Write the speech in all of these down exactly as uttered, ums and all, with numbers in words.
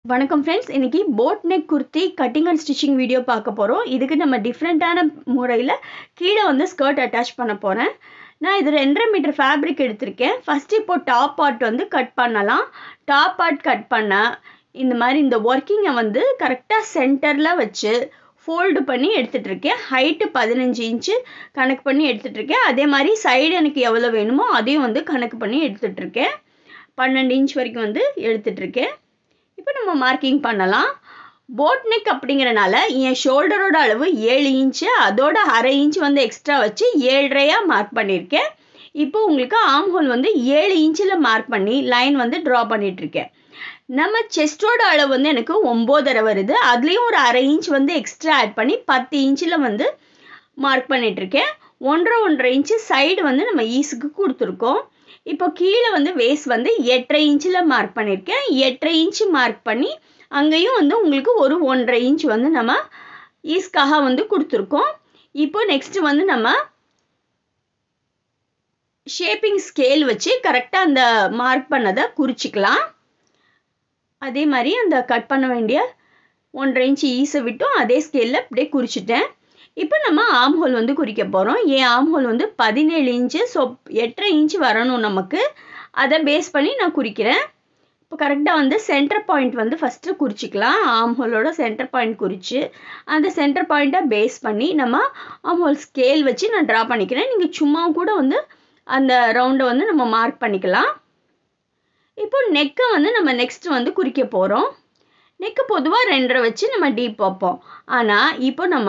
வணக்கம் ஃப்ரெண்ட்ஸ், இன்னைக்கு boat neck kurti cutting and stitching video பார்க்க போகிறோம். இதுக்கு நம்ம டிஃப்ரெண்ட்டான முறையில் கீழே வந்து ஸ்கர்ட் அட்டாச் பண்ண போகிறேன். நான் இது ரெண்டரை மீட்டர் ஃபேப்ரிக் எடுத்திருக்கேன். ஃபஸ்ட்டு இப்போ டாப் பார்ட் வந்து கட் பண்ணலாம். டாப் பார்ட் கட் பண்ண இந்த மாதிரி இந்த ஒர்க்கிங்கை வந்து கரெக்டாக சென்டரில் வச்சு ஃபோல்டு பண்ணி எடுத்துகிட்ருக்கேன். ஹைட்டு பதினஞ்சு இன்ச்சு கணக்கு பண்ணி எடுத்துகிட்ருக்கேன். அதே மாதிரி சைடு எனக்கு எவ்வளோ வேணுமோ அதையும் வந்து கணக்கு பண்ணி எடுத்துகிட்ருக்கேன். பன்னெண்டு இன்ச் வரைக்கும் வந்து எடுத்துகிட்ருக்கேன். இப்போ நம்ம மார்க்கிங் பண்ணலாம். போட் நெக் அப்படிங்கிறனால என் ஷோல்டரோட அளவு ஏழு இன்ச்சு, அதோட அரை இன்ச்சு வந்து எக்ஸ்ட்ரா வச்சு ஏழரையாக மார்க் பண்ணியிருக்கேன். இப்போ உங்களுக்கு ஆம் ஹோல் வந்து ஏழு இன்ச்சில் மார்க் பண்ணி லைன் வந்து ட்ரா பண்ணிகிட்ருக்கேன். நம்ம செஸ்டோட அளவு வந்து எனக்கு ஒம்போதரை வருது. அதுலேயும் ஒரு அரை இன்ச் வந்து எக்ஸ்ட்ரா ஆட் பண்ணி பத்து இன்ச்சில் வந்து மார்க் பண்ணிகிட்ருக்கேன். ஒன்றரை ஒன்றரை இன்ச்சு சைடு வந்து நம்ம ஈஸுக்கு கொடுத்துருக்கோம். இப்போ கீழே வந்து வேஸ்ட் வந்து எட்டரை இன்ச்சில் மார்க் பண்ணியிருக்கேன். எட்டரை இன்ச்சு மார்க் பண்ணி அங்கேயும் வந்து உங்களுக்கு ஒரு ஒன்றரை இன்ச் வந்து நம்ம ஈஸ்க்காக வந்து கொடுத்துருக்கோம். இப்போ நெக்ஸ்ட்டு வந்து நம்ம ஷேப்பிங் ஸ்கேல் வச்சு கரெக்டாக அந்த மார்க் பண்ணதை குறிச்சிக்கலாம். அதே மாதிரி அந்த கட் பண்ண வேண்டிய ஒன்றரை இன்ச்சு ஈஸை விட்டும் அதே ஸ்கேலில் அப்படியே குறிச்சிட்டேன். இப்போ நம்ம ஆம் ஹோல் வந்து குறிக்க போகிறோம். ஏன் ஆம் ஹோல் வந்து பதினேழு இன்ச்சு, ஸோ எட்டரை இன்ச்சு வரணும் நமக்கு. அதை பேஸ் பண்ணி நான் குறிக்கிறேன். இப்போ கரெக்டாக வந்து சென்டர் பாயிண்ட் வந்து ஃபஸ்ட்டு குறிச்சிக்கலாம். ஆம் ஹோலோட சென்டர் பாயிண்ட் குறித்து அந்த சென்டர் பாயிண்ட்டை பேஸ் பண்ணி நம்ம ஆம் ஹோல் ஸ்கேல் வச்சு நான் ட்ரா பண்ணிக்கிறேன். நீங்கள் சும்மா கூட வந்து அந்த ரவுண்டை வந்து நம்ம மார்க் பண்ணிக்கலாம். இப்போ நெக்கை வந்து நம்ம நெக்ஸ்ட் வந்து குறிக்க போகிறோம். நெக்கு பொதுவாக ரெண்டரை வச்சு நம்ம டீப் வைப்போம். ஆனால் இப்போ நம்ம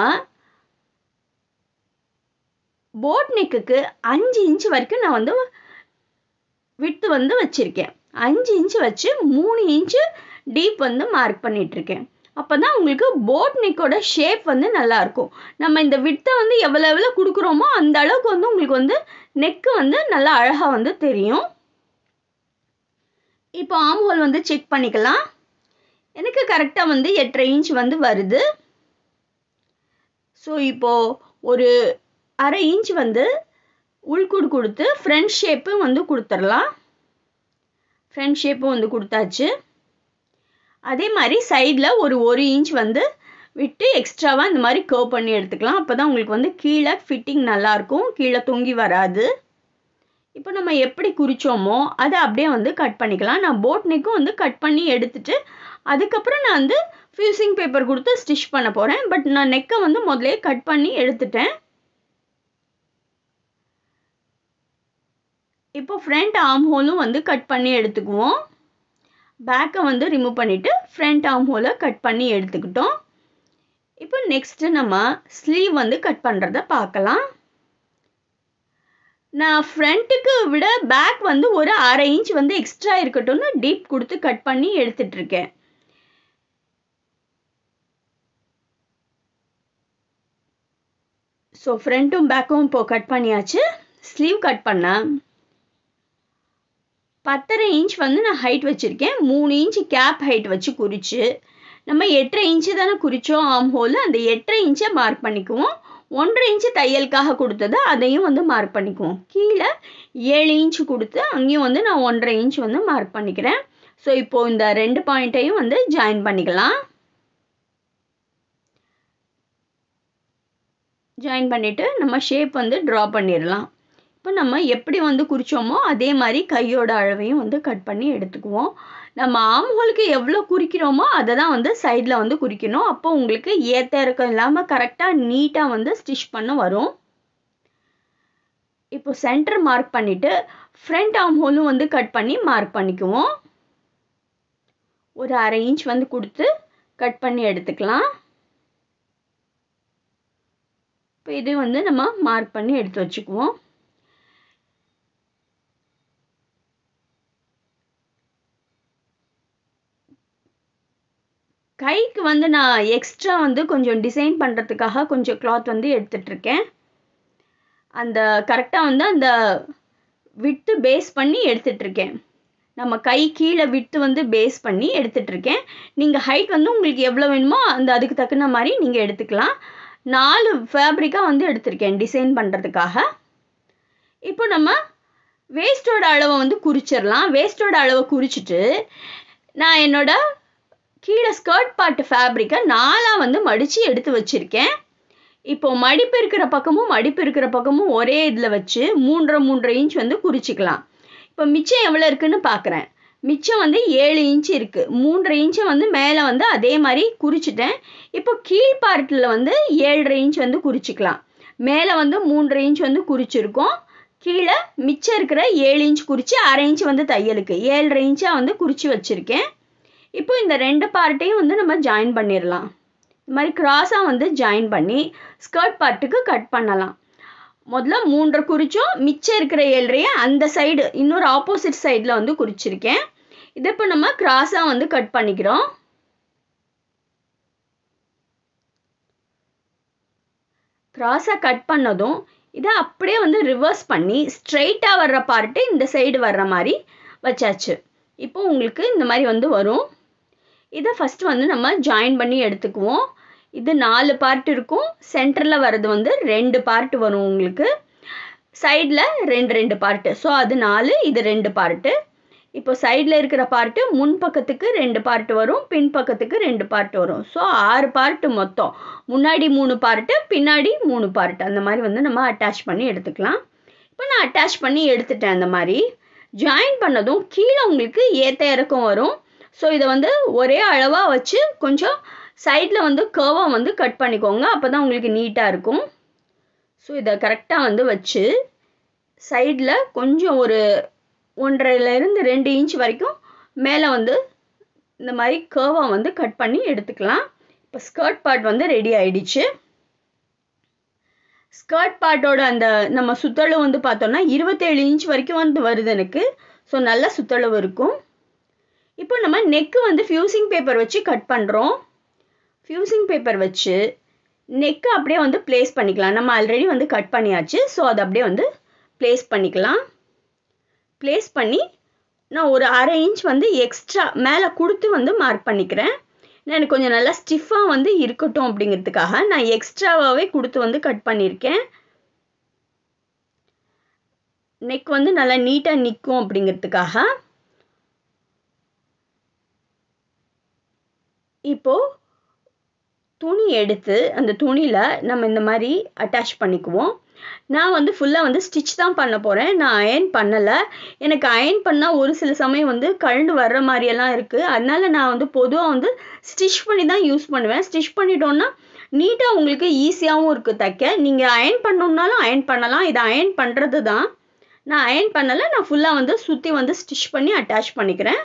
போட் நெக்குக்கு அஞ்சு இன்ச்சு வரைக்கும் நான் வந்து விட்டு வந்து வச்சுருக்கேன். அஞ்சு இன்ச்சு வச்சு மூணு இன்ச்சு டீப் வந்து மார்க் பண்ணிகிட்ருக்கேன். அப்போ தான் உங்களுக்கு போட் நெக்கோட ஷேப் வந்து நல்லாயிருக்கும். நம்ம இந்த விட்டை வந்து எவ்வளோ எவ்வளோ கொடுக்குறோமோ அந்த அளவுக்கு வந்து உங்களுக்கு வந்து நெக்கு வந்து நல்லா அழகாக வந்து தெரியும். இப்போ ஆம் ஹோல் வந்து செக் பண்ணிக்கலாம். எனக்கு கரெக்டாக வந்து எட்டரை இன்ச் வந்து வருது. ஸோ இப்போது ஒரு அரை இன்ச் வந்து உள்கூடு கொடுத்து ஃப்ரண்ட் ஷேப்பும் வந்து கொடுத்துடலாம். ஃப்ரண்ட் ஷேப்பும் வந்து கொடுத்தாச்சு. அதே மாதிரி சைடில் ஒரு ஒரு இன்ச் வந்து விட்டு எக்ஸ்ட்ராவாக இந்த மாதிரி கர்வ் பண்ணி எடுத்துக்கலாம். அப்போ தான் உங்களுக்கு வந்து கீழே ஃபிட்டிங் நல்லாயிருக்கும், கீழே தொங்கி வராது. இப்போ நம்ம எப்படி குறித்தோமோ அதை அப்படியே வந்து கட் பண்ணிக்கலாம். நான் போட் நெக்கும் வந்து கட் பண்ணி எடுத்துட்டு அதுக்கப்புறம் நான் வந்து ஃபியூசிங் பேப்பர் கொடுத்து ஸ்டிச் பண்ண போகிறேன். பட் நான் நெக்கை வந்து முதலே கட் பண்ணி எடுத்துட்டேன். இப்போ ஃப்ரண்ட் ஆம் ஹோலும் வந்து கட் பண்ணி எடுத்துக்குவோம். பேக்கை வந்து ரிமூவ் பண்ணிவிட்டு ஃப்ரண்ட் ஆம் ஹோலை கட் பண்ணி எடுத்துக்கிட்டோம். இப்போ நெக்ஸ்ட்டு நம்ம ஸ்லீவ் வந்து கட் பண்ணுறத பார்க்கலாம். நான் ஃப்ரண்ட்டுக்கு விட பேக் வந்து ஒரு அரை இன்ச் வந்து எக்ஸ்ட்ரா இருக்கட்டும்னு டீப் கொடுத்து கட் பண்ணி எடுத்துட்ருக்கேன். ஸோ ஃப்ரண்ட்டும் பேக்கும் இப்போது கட் பண்ணியாச்சு. ஸ்லீவ் கட் பண்ண பத்தரை இன்ச் வந்து நான் ஹைட் வச்சுருக்கேன். மூணு இன்ச்சு கேப் ஹைட் வச்சு குறித்து நம்ம எட்டரை இன்ச்சு தானே குறித்தோம் ஆம் ஹோல், அந்த எட்டரை இன்ச்சை மார்க் பண்ணிக்குவோம். ஒன்றரை இன்ச்சு தையலுக்காக கொடுத்தது அதையும் வந்து மார்க் பண்ணிக்குவோம். கீழே ஏழு இன்ச்சு கொடுத்து அங்கேயும் வந்து நான் ஒன்றரை இன்ச் வந்து மார்க் பண்ணிக்கிறேன். ஸோ இப்போது இந்த ரெண்டு பாயிண்ட்டையும் வந்து ஜாயின் பண்ணிக்கலாம். ஜாயின் பண்ணிவிட்டு நம்ம ஷேப் வந்து ட்ரா பண்ணிடலாம். இப்போ நம்ம எப்படி வந்து குறித்தோமோ அதே மாதிரி கையோட அளவையும் வந்து கட் பண்ணி எடுத்துக்குவோம். நம்ம ஆம் ஹோலுக்கு எவ்வளோ குறிக்கிறோமோ அதை தான் வந்து சைடில் வந்து குறிக்கணும். அப்போ உங்களுக்கு ஏற்ற இறக்கம் இல்லாமல் கரெக்டாக நீட்டாக வந்து ஸ்டிச் பண்ண வரும். இப்போ சென்டர் மார்க் பண்ணிவிட்டு ஃப்ரண்ட் ஆம் ஹோலும் வந்து கட் பண்ணி மார்க் பண்ணிக்குவோம். ஒரு அரை இன்ச் வந்து கொடுத்து கட் பண்ணி எடுத்துக்கலாம். இப்போ இது வந்து நம்ம மார்க் பண்ணி எடுத்து வச்சுக்குவோம். கைக்கு வந்து நான் எக்ஸ்ட்ரா வந்து கொஞ்சம் டிசைன் பண்ணுறதுக்காக கொஞ்சம் கிளாத் வந்து எடுத்துகிட்ருக்கேன். அந்த கரெக்டாக வந்து அந்த விட்டு பேஸ் பண்ணி எடுத்துகிட்ருக்கேன். நம்ம கை கீழே விட்டு வந்து பேஸ் பண்ணி எடுத்துகிட்ருக்கேன். நீங்கள் ஹைட் வந்து உங்களுக்கு எவ்வளோ வேணுமோ அந்த அதுக்கு தகுந்த மாதிரி நீங்கள் எடுத்துக்கலாம். நாலு ஃபேப்ரிக்காக வந்து எடுத்திருக்கேன் டிசைன் பண்ணுறதுக்காக. இப்போ நம்ம வேஸ்ட்டோட அளவை வந்து குறிச்சிடலாம். வேஸ்ட்டோட அளவை குறிச்சிட்டு நான் என்னோட கீழே ஸ்கர்ட் பார்ட் ஃபேப்ரிக்கை நாலாக வந்து மடித்து எடுத்து வச்சுருக்கேன். இப்போது மடிப்பு இருக்கிற பக்கமும் மடிப்பு இருக்கிற பக்கமும் ஒரே இதில் வச்சு மூன்றரை மூன்றரை இன்ச் வந்து குறிச்சிக்கலாம். இப்போ மிச்சம் எவ்வளோ இருக்குதுன்னு பார்க்குறேன். மிச்சம் வந்து ஏழு இன்ச்சு இருக்குது. மூன்றரை இன்ச்சை வந்து மேலே வந்து அதே மாதிரி குறிச்சிட்டேன். இப்போ கீழ் பார்ட்டில் வந்து ஏழரை இன்ச் வந்து குறிச்சிக்கலாம். மேலே வந்து மூன்றரை இன்ச் வந்து குறிச்சிருக்கோம். கீழே மிச்சம் இருக்கிற ஏழு இன்ச் குறித்து அரை இன்ச் வந்து தையலுக்கு ஏழரை இன்ச்சாக வந்து குறித்து வச்சுருக்கேன். இப்போ இந்த ரெண்டு பார்ட்டையும் வந்து நம்ம ஜாயின் பண்ணிடலாம். இந்த மாதிரி கிராஸாக வந்து ஜாயின் பண்ணி ஸ்கர்ட் பார்ட்டுக்கு கட் பண்ணலாம். முதல்ல மூன்றரை குறிச்சோம், மிச்சம் இருக்கிற ஏழரையை அந்த சைடு இன்னொரு ஆப்போசிட் சைடில் வந்து குறிச்சிருக்கேன். இதை இப்போ நம்ம கிராஸாக வந்து கட் பண்ணிக்கிறோம். கிராஸாக கட் பண்ணதும் இதை அப்படியே வந்து ரிவர்ஸ் பண்ணி ஸ்ட்ரெயிட்டாக வர்ற பார்ட்டு இந்த சைடு வர்ற மாதிரி வச்சாச்சு. இப்போ உங்களுக்கு இந்த மாதிரி வந்து வரும். இதை ஃபஸ்ட்டு வந்து நம்ம ஜாயின் பண்ணி எடுத்துக்குவோம். இது நாலு பார்ட் இருக்கும். சென்டரில் வர்றது வந்து ரெண்டு பார்ட் வரும். உங்களுக்கு சைடில் ரெண்டு ரெண்டு பார்ட்டு. ஸோ அது நாலு, இது ரெண்டு பார்ட்டு. இப்போ சைடில் இருக்கிற பார்ட்டு முன் பக்கத்துக்கு ரெண்டு பார்ட்டு வரும், பின் பக்கத்துக்கு ரெண்டு பார்ட்டு வரும். ஸோ ஆறு பார்ட்டு மொத்தம். முன்னாடி மூணு பார்ட்டு, பின்னாடி மூணு பார்ட்டு. அந்த மாதிரி வந்து நம்ம அட்டாச் பண்ணி எடுத்துக்கலாம். இப்போ நான் அட்டாச் பண்ணி எடுத்துட்டேன். அந்த மாதிரி ஜாயின் பண்ணதும் கீழே உங்களுக்கு ஏற்ற இறக்கம் வரும். ஸோ இதை வந்து ஒரே அளவாக வச்சு கொஞ்சம் சைடில் வந்து கர்வாக வந்து கட் பண்ணிக்கோங்க. அப்போ தான் உங்களுக்கு நீட்டாக இருக்கும். ஸோ இதை கரெக்டாக வந்து வச்சு சைடில் கொஞ்சம் ஒரு ஒன்றரைலேருந்து ரெண்டு இன்ச் வரைக்கும் மேலே வந்து இந்த மாதிரி கர்வாக வந்து கட் பண்ணி எடுத்துக்கலாம். இப்போ ஸ்கர்ட் பார்ட் வந்து ரெடி ஆயிடுச்சு. ஸ்கர்ட் பார்ட்டோட அந்த நம்ம சுற்றளவு வந்து பார்த்தோம்னா இருபத்தேழு இன்ச் வரைக்கும் வந்து வருது எனக்கு. ஸோ நல்ல சுற்றளவு இருக்கும். இப்போ நம்ம நெக்கு வந்து ஃபியூசிங் பேப்பர் வச்சு கட் பண்ணுறோம். ஃபியூசிங் பேப்பர் வச்சு நெக்கு அப்படியே வந்து ப்ளேஸ் பண்ணிக்கலாம். நம்ம ஆல்ரெடி வந்து கட் பண்ணியாச்சு. ஸோ அதை அப்படியே வந்து ப்ளேஸ் பண்ணிக்கலாம். ப்ளேஸ் பண்ணி நான் ஒரு அரை இன்ச் வந்து எக்ஸ்ட்ரா மேலே கொடுத்து வந்து மார்க் பண்ணிக்கிறேன். நான் எனக்கு கொஞ்சம் நல்லா ஸ்டிஃபாக வந்து இருக்கட்டும் அப்படிங்கிறதுக்காக நான் எக்ஸ்ட்ராவாகவே கொடுத்து வந்து கட் பண்ணியிருக்கேன். நெக் வந்து நல்லா நீட்டாக நிற்கும் அப்படிங்கிறதுக்காக. இப்போது துணி எடுத்து அந்த துணியில் நம்ம இந்த மாதிரி அட்டாச் பண்ணிக்குவோம். நான் வந்து ஃபுல்லாக வந்து ஸ்டிச் தான் பண்ண போகிறேன். நான் அயர்ன் பண்ணலை. எனக்கு அயர்ன் பண்ணால் ஒரு சில சமயம் வந்து கழண்டு வர்ற மாதிரியெல்லாம் இருக்குது. அதனால நான் வந்து பொதுவாக வந்து ஸ்டிச் பண்ணி தான் யூஸ் பண்ணுவேன். ஸ்டிச் பண்ணிட்டோன்னா நீட்டாக உங்களுக்கு ஈஸியாகவும் இருக்குது தைக்க. நீங்கள் அயர்ன் பண்ணணுன்னாலும் அயர்ன் பண்ணலாம். இதை அயர்ன் பண்ணுறது தான். நான் அயர்ன் பண்ணலை. நான் ஃபுல்லாக வந்து சுற்றி வந்து ஸ்டிச் பண்ணி அட்டாச் பண்ணிக்கிறேன்.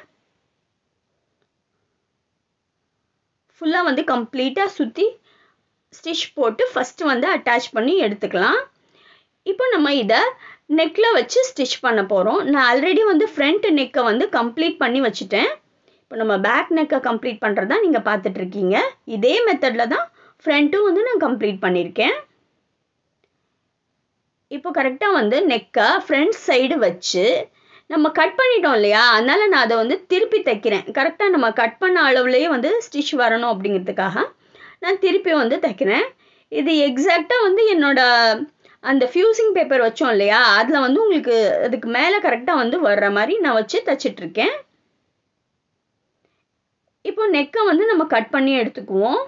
ஃபுல்லாக வந்து கம்ப்ளீட்டாக சுற்றி ஸ்டிச் போட்டு ஃபஸ்ட்டு வந்து அட்டாச் பண்ணி எடுத்துக்கலாம். இப்போ நம்ம இதை நெக்கில் வச்சு ஸ்டிச் பண்ண போகிறோம். நான் ஆல்ரெடி வந்து ஃப்ரண்ட் நெக்கை வந்து கம்ப்ளீட் பண்ணி வச்சுட்டேன். இப்போ நம்ம பேக் நெக்கை கம்ப்ளீட் பண்ணுறது தான் நீங்கள் பார்த்துட்ருக்கீங்க. இதே மெத்தடில் தான் ஃப்ரண்ட்டும் வந்து நான் கம்ப்ளீட் பண்ணியிருக்கேன். இப்போ கரெக்டாக வந்து நெக்கை ஃப்ரண்ட் சைடு வச்சு நம்ம கட் பண்ணிட்டோம் இல்லையா, அதனால் நான் அதை வந்து திருப்பி தைக்கிறேன். கரெக்டாக நம்ம கட் பண்ண அளவுலேயே வந்து ஸ்டிச் வரணும் அப்படிங்கிறதுக்காக நான் திருப்பி வந்து தைக்கிறேன். இது எக்ஸாக்டாக வந்து என்னோட அந்த ஃபியூசிங் பேப்பர் வச்சோம் இல்லையா, அதில் வந்து உங்களுக்கு அதுக்கு மேலே கரெக்டாக வந்து வர்ற மாதிரி நான் வச்சு தைச்சிட்ருக்கேன். இப்போ நெக்கை வந்து நம்ம கட் பண்ணி எடுத்துக்குவோம்.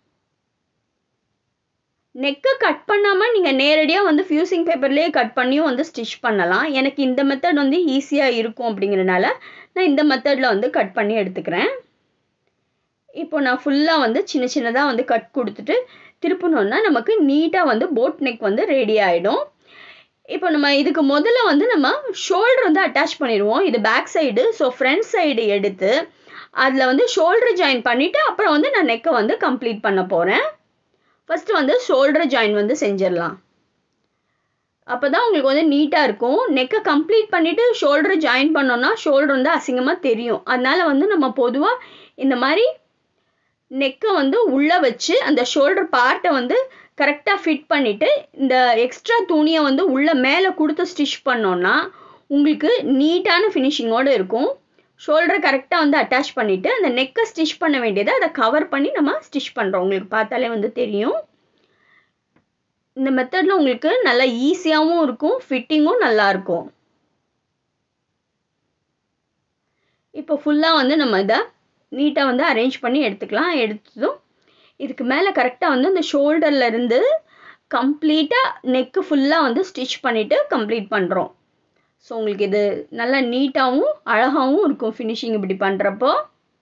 நெக்கை கட் பண்ணாமல் நீங்கள் நேரடியாக வந்து ஃபியூசிங் பேப்பர்லேயே கட் பண்ணியும் வந்து ஸ்டிச் பண்ணலாம். எனக்கு இந்த மெத்தட் வந்து ஈஸியாக இருக்கும் அப்படிங்கிறனால நான் இந்த மெத்தடில் வந்து கட் பண்ணி எடுத்துக்கிறேன். இப்போ நான் ஃபுல்லாக வந்து சின்ன சின்னதாக வந்து கட் கொடுத்துட்டு திருப்பினோன்னா நமக்கு நீட்டாக வந்து போட் நெக் வந்து ரெடி ஆகிடும். இப்போ நம்ம இதுக்கு முதல்ல வந்து நம்ம ஷோல்டர் வந்து அட்டாச் பண்ணிடுவோம். இது back side. So front side எடுத்து அதில் வந்து ஷோல்டர் ஜாயின் பண்ணிவிட்டு அப்புறம் வந்து நான் நெக்கை வந்து கம்ப்ளீட் பண்ண போகிறேன். ஃபஸ்ட்டு வந்து ஷோல்டர் ஜாயின் வந்து செஞ்சிடலாம். அப்போ தான் உங்களுக்கு வந்து நீட்டாக இருக்கும். நெக்கை கம்ப்ளீட் பண்ணிவிட்டு ஷோல்டர் ஜாயின் பண்ணோன்னா ஷோல்டர் வந்து அசிங்கமாக தெரியும். அதனால் வந்து நம்ம பொதுவாக இந்த மாதிரி நெக்கை வந்து உள்ளே வச்சு அந்த ஷோல்டர் பார்ட்டை வந்து கரெக்டாக ஃபிட் பண்ணிவிட்டு இந்த எக்ஸ்ட்ரா துணியை வந்து உள்ளே மேலே கொடுத்து ஸ்டிச் பண்ணோன்னா உங்களுக்கு நீட்டான ஃபினிஷிங்கோடு இருக்கும். ஷோல்டரை கரெக்டாக வந்து அட்டாச் பண்ணிவிட்டு அந்த நெக்கை ஸ்டிச் பண்ண வேண்டியதை அதை கவர் பண்ணி நம்ம ஸ்டிச் பண்ணுறோம். உங்களுக்கு பார்த்தாலே வந்து தெரியும். இந்த மெத்தடில் உங்களுக்கு நல்லா ஈஸியாகவும் இருக்கும், ஃபிட்டிங்கும் நல்லாயிருக்கும். இப்போ ஃபுல்லாக வந்து நம்ம இதை நீட்டாக வந்து அரேஞ்ச் பண்ணி எடுத்துக்கலாம். எடுத்ததும் இதுக்கு மேலே கரெக்டாக வந்து அந்த ஷோல்டர்லேருந்து கம்ப்ளீட்டாக நெக்கு ஃபுல்லாக வந்து ஸ்டிச் பண்ணிவிட்டு கம்ப்ளீட் பண்ணுறோம். ஸோ உங்களுக்கு இது நல்லா நீட்டாகவும் அழகாகவும் இருக்கும் ஃபினிஷிங் இப்படி பண்ணுறப்போ.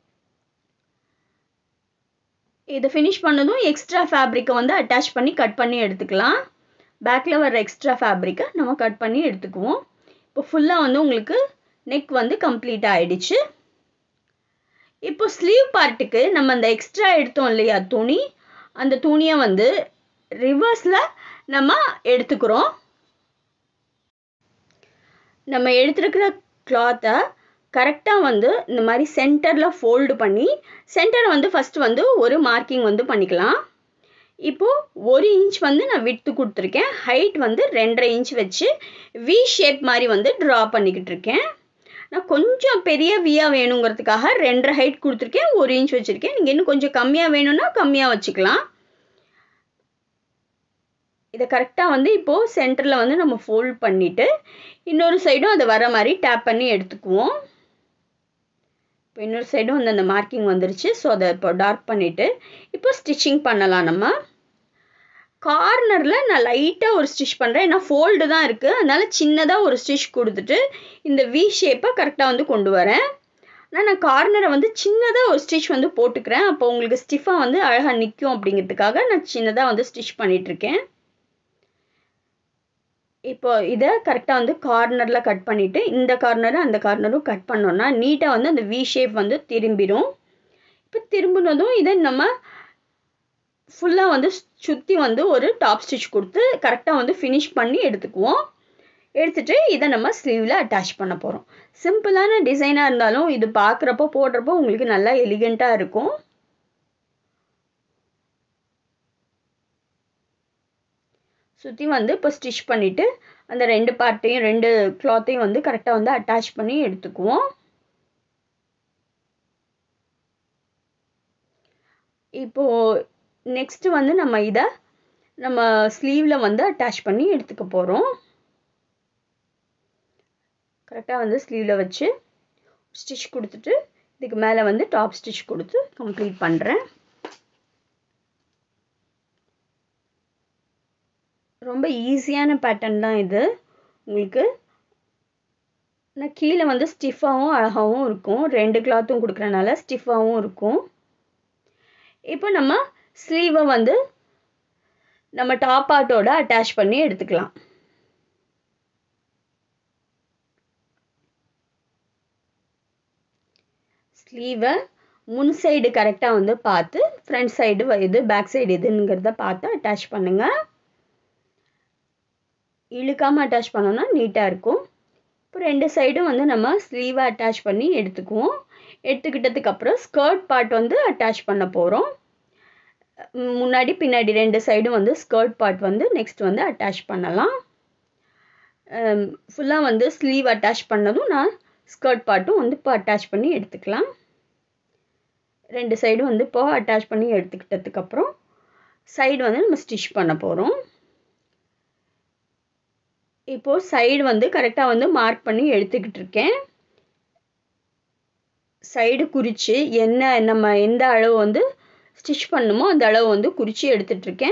இதை ஃபினிஷ் பண்ணதும் எக்ஸ்ட்ரா ஃபேப்ரிக்கை வந்து அட்டாச் பண்ணி கட் பண்ணி எடுத்துக்கலாம். பேக்கில் வர எக்ஸ்ட்ரா ஃபேப்ரிக்கை நம்ம கட் பண்ணி எடுத்துக்குவோம். இப்போ ஃபுல்லாக வந்து உங்களுக்கு நெக் வந்து கம்ப்ளீட் ஆகிடுச்சு. இப்போ ஸ்லீவ் பார்ட்டுக்கு நம்ம அந்த எக்ஸ்ட்ரா எடுத்தோம் இல்லையா துணி, அந்த துணியை வந்து ரிவர்ஸில் நம்ம எடுத்துக்கிறோம். நம்ம எடுத்துருக்கிற கிளாத்தை கரெக்டாக வந்து இந்த மாதிரி சென்டரில் ஃபோல்டு பண்ணி சென்டரை வந்து ஃபஸ்ட்டு வந்து ஒரு மார்க்கிங் வந்து பண்ணிக்கலாம். இப்போது ஒரு இன்ச் வந்து நான் விட்டு கொடுத்துருக்கேன். ஹைட் வந்து ரெண்டரை இன்ச் வச்சு வி ஷேப் மாதிரி வந்து ட்ரா பண்ணிக்கிட்டு இருக்கேன். நான் கொஞ்சம் பெரிய வியாக வேணுங்கிறதுக்காக ரெண்டரை ஹைட் கொடுத்துருக்கேன், ஒரு இன்ச் வச்சுருக்கேன். நீங்கள் இன்னும் கொஞ்சம் கம்மியாக வேணும்னா கம்மியாக வச்சுக்கலாம். இதை கரெக்டாக வந்து இப்போது சென்டரில் வந்து நம்ம ஃபோல்ட் பண்ணிவிட்டு இன்னொரு சைடும் அதை வர மாதிரி டேப் பண்ணி எடுத்துக்குவோம். இப்போ இன்னொரு சைடும் வந்து அந்த மார்க்கிங் வந்துருச்சு. ஸோ அதை இப்போ டார்க் பண்ணிவிட்டு இப்போ ஸ்டிச்சிங் பண்ணலாம். நம்ம கார்னரில் நான் லைட்டாக ஒரு ஸ்டிச் பண்ணுறேன், ஏன்னா ஃபோல்டு தான் இருக்குது, அதனால் சின்னதாக ஒரு ஸ்டிச் கொடுத்துட்டு இந்த வி ஷேப்பை கரெக்டாக வந்து கொண்டு வரேன். ஆனால் நான் கார்னரை வந்து சின்னதாக ஒரு ஸ்டிச் வந்து போட்டுக்கிறேன். அப்போ உங்களுக்கு ஸ்டிஃபாக வந்து அழகாக நிற்கும் அப்படிங்கிறதுக்காக நான் சின்னதாக வந்து ஸ்டிச் பண்ணிகிட்ருக்கேன். இப்போ இதை கரெக்டாக வந்து கார்னரில் கட் பண்ணிவிட்டு இந்த கார்னரும் அந்த கார்னரும் கட் பண்ணோன்னா நீட்டாக வந்து அந்த வி ஷேப் வந்து திரும்பிடும். இப்போ திரும்பினதும் இதை நம்ம ஃபுல்லாக வந்து சுற்றி வந்து ஒரு டாப் ஸ்டிச் கொடுத்து கரெக்டாக வந்து ஃபினிஷ் பண்ணி எடுத்துக்குவோம். எடுத்துகிட்டு இதை நம்ம ஸ்லீவில் அட்டாச் பண்ண போகிறோம். சிம்பிளான டிசைனாக இருந்தாலும் இது பார்க்குறப்போ போடுறப்போ உங்களுக்கு நல்லா எலிகண்ட்டாக இருக்கும். சுற்றி வந்து இப்போ ஸ்டிச் பண்ணிவிட்டு அந்த ரெண்டு பார்ட்டையும் ரெண்டு கிளாத்தையும் வந்து கரெக்டாக வந்து அட்டாச் பண்ணி எடுத்துக்குவோம். இப்போது நெக்ஸ்ட்டு வந்து நம்ம இதை நம்ம ஸ்லீவில் வந்து அட்டாச் பண்ணி எடுத்துக்க போகிறோம். கரெக்டாக வந்து ஸ்லீவில் வச்சு ஸ்டிச் கொடுத்துட்டு இதுக்கு மேலே வந்து டாப் ஸ்டிச் கொடுத்து கம்ப்ளீட் பண்ணுறேன். ரொம்ப ஈஸியான பேட்டர்ன் தான் இது. உங்களுக்கு நான் கீழே வந்து ஸ்டிஃபாகவும் அழகாகவும் இருக்கும். ரெண்டு கிளாத்தும் கொடுக்குறனால ஸ்டிஃபாகவும் இருக்கும். இப்போ நம்ம ஸ்லீவை வந்து நம்ம டாப் பார்ட்டோட அட்டாச் பண்ணி எடுத்துக்கலாம். ஸ்லீவை முன் சைடு கரெக்டாக வந்து பார்த்து ஃப்ரண்ட் சைடு எது பேக் சைடு எதுங்கிறத பார்த்து அட்டாச் பண்ணுங்கள். இழுக்காமல் அட்டாச் பண்ணோன்னா நீட்டாக இருக்கும். இப்போ ரெண்டு சைடும் வந்து நம்ம ஸ்லீவை அட்டாச் பண்ணி எடுத்துக்குவோம். எடுத்துக்கிட்டதுக்கப்புறம் ஸ்கர்ட் பார்ட் வந்து அட்டாச் பண்ண போகிறோம். முன்னாடி பின்னாடி ரெண்டு சைடும் வந்து ஸ்கர்ட் பார்ட் வந்து நெக்ஸ்ட் வந்து அட்டாச் பண்ணலாம். ஃபுல்லாக வந்து ஸ்லீவ் அட்டாச் பண்ணதும் நான் ஸ்கர்ட் பார்ட்டும் வந்து இப்போ அட்டாச் பண்ணி எடுத்துக்கலாம். ரெண்டு சைடும் வந்து இப்போ அட்டாச் பண்ணி எடுத்துக்கிட்டதுக்கப்புறம் சைடு வந்து நம்ம ஸ்டிச் பண்ண போகிறோம். இப்போது சைடு வந்து கரெக்டாக வந்து மார்க் பண்ணி எடுத்துக்கிட்டு இருக்கேன். சைடு குறித்து என்ன நம்ம எந்த அளவு வந்து ஸ்டிச் பண்ணுமோ அந்த அளவு வந்து குறித்து எடுத்துகிட்ருக்கேன்.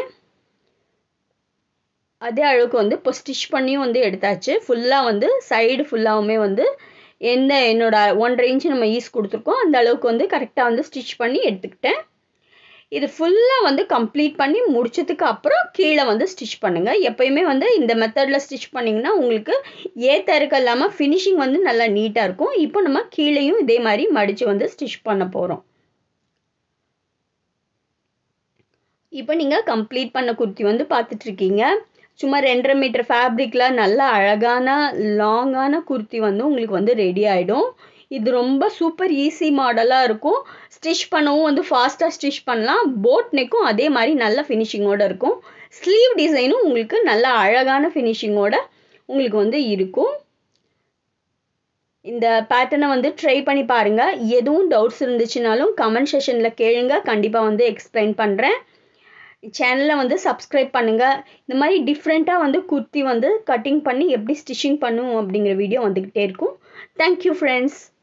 அதே அளவுக்கு வந்து இப்போ ஸ்டிச் பண்ணியும் வந்து எடுத்தாச்சு. ஃபுல்லாக வந்து சைடு ஃபுல்லாகவுமே வந்து எந்த என்னோட ஒன்றரை இன்ச்சு நம்ம ஈஸ் கொடுத்துருக்கோம் அந்த அளவுக்கு வந்து கரெக்டாக வந்து ஸ்டிச் பண்ணி எடுத்துக்கிட்டேன். இது ஃபுல்லாக வந்து கம்ப்ளீட் பண்ணி முடிச்சதுக்கு அப்புறம் கீழே வந்து ஸ்டிச் பண்ணுங்கள். எப்போயுமே வந்து இந்த மெத்தடில் ஸ்டிச் பண்ணிங்கன்னா உங்களுக்கு ஏற்ற இருக்க இல்லாமல் ஃபினிஷிங் வந்து நல்லா நீட்டாக இருக்கும். இப்போ நம்ம கீழேயும் இதே மாதிரி மடித்து வந்து ஸ்டிச் பண்ண போகிறோம். இப்போ நீங்கள் கம்ப்ளீட் பண்ண குர்த்தி வந்து பார்த்துட்ருக்கீங்க. சும்மா ரெண்டரை மீட்டர் ஃபேப்ரிக்கில் நல்ல அழகான லாங்கான குர்த்தி வந்து உங்களுக்கு வந்து ரெடி ஆகிடும். இது ரொம்ப சூப்பர் ஈஸி மாடலாக இருக்கும். ஸ்டிச் பண்ணவும் வந்து ஃபாஸ்ட்டாக ஸ்டிச் பண்ணலாம். போட் நெக்கும் அதே மாதிரி நல்ல ஃபினிஷிங்கோடு இருக்கும். ஸ்லீவ் டிசைனும் உங்களுக்கு நல்ல அழகான ஃபினிஷிங்கோட உங்களுக்கு வந்து இருக்கும். இந்த பேட்டர்னை வந்து ட்ரை பண்ணி பாருங்கள். எதுவும் டவுட்ஸ் இருந்துச்சுனாலும் கமெண்ட் செஷனில் கேளுங்க, கண்டிப்பாக வந்து எக்ஸ்பிளைன் பண்ணுறேன். சேனலை வந்து சப்ஸ்கிரைப் பண்ணுங்கள். இந்த மாதிரி டிஃப்ரெண்ட்டாக வந்து குர்த்தி வந்து கட்டிங் பண்ணி எப்படி ஸ்டிச்சிங் பண்ணும் அப்படிங்கிற வீடியோ வந்துக்கிட்டே இருக்கும். Thank you friends.